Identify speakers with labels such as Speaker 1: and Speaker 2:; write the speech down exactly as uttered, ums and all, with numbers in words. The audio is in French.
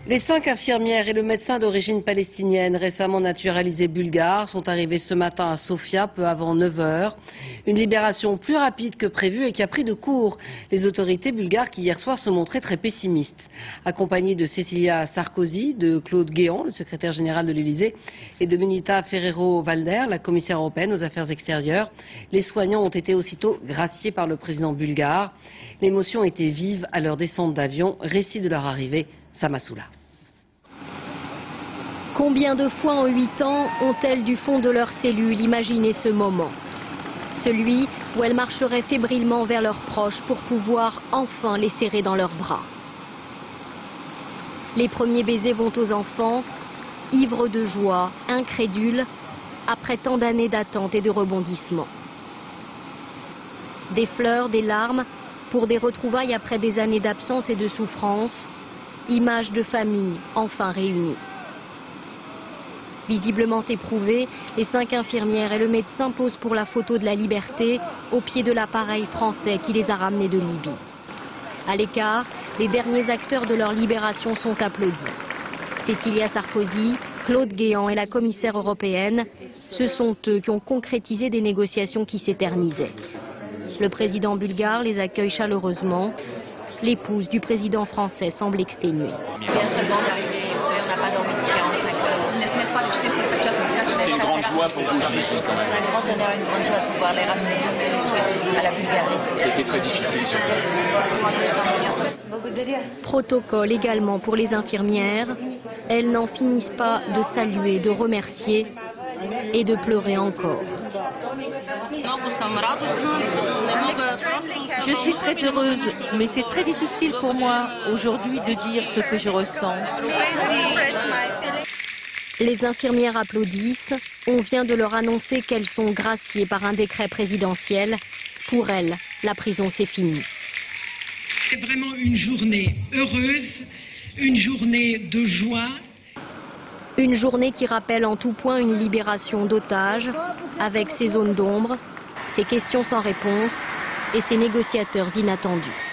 Speaker 1: Les cinq infirmières et le médecin d'origine palestinienne récemment naturalisés bulgares sont arrivés ce matin à Sofia peu avant neuf heures. Une libération plus rapide que prévu et qui a pris de court les autorités bulgares qui hier soir se montraient très pessimistes. Accompagnés de Cecilia Sarkozy, de Claude Guéant, le secrétaire général de l'Élysée, et de Benita Ferrero-Waldner, la commissaire européenne aux affaires extérieures, les soignants ont été aussitôt graciés par le président bulgare. L'émotion était vive à leur descente d'avion. Récit de leur arrivée, Samasoula.
Speaker 2: Combien de fois en huit ans ont-elles du fond de leur cellule imaginé ce moment? Celui où elles marcheraient fébrilement vers leurs proches pour pouvoir enfin les serrer dans leurs bras. Les premiers baisers vont aux enfants, ivres de joie, incrédules, après tant d'années d'attente et de rebondissement. Des fleurs, des larmes, pour des retrouvailles après des années d'absence et de souffrance, images de famille enfin réunies. Visiblement éprouvés, les cinq infirmières et le médecin posent pour la photo de la liberté au pied de l'appareil français qui les a ramenés de Libye. À l'écart, les derniers acteurs de leur libération sont applaudis. Cecilia Sarkozy, Claude Guéant et la commissaire européenne, ce sont eux qui ont concrétisé des négociations qui s'éternisaient. Le président bulgare les accueille chaleureusement. L'épouse du président français semble exténuée.
Speaker 3: C'est une grande joie pour vous, j'imagine, quand même.
Speaker 4: Un grand honneur, une grande joie de pouvoir les ramener à la Bulgarie.
Speaker 3: C'était très difficile, surtout.
Speaker 2: Protocole également pour les infirmières. Elles n'en finissent pas de saluer, de remercier et de pleurer encore.
Speaker 5: Je suis très heureuse, mais c'est très difficile pour moi aujourd'hui de dire ce que je ressens.
Speaker 2: Les infirmières applaudissent. On vient de leur annoncer qu'elles sont graciées par un décret présidentiel. Pour elles, la prison c'est fini.
Speaker 6: C'est vraiment une journée heureuse, une journée de joie.
Speaker 2: Une journée qui rappelle en tout point une libération d'otages, avec ses zones d'ombre, ses questions sans réponse et ses négociateurs inattendus.